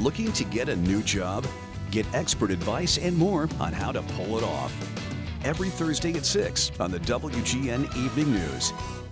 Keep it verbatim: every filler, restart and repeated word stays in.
Looking to get a new job? Get expert advice and more on how to pull it off. Every Thursday at six on the W G N Evening News.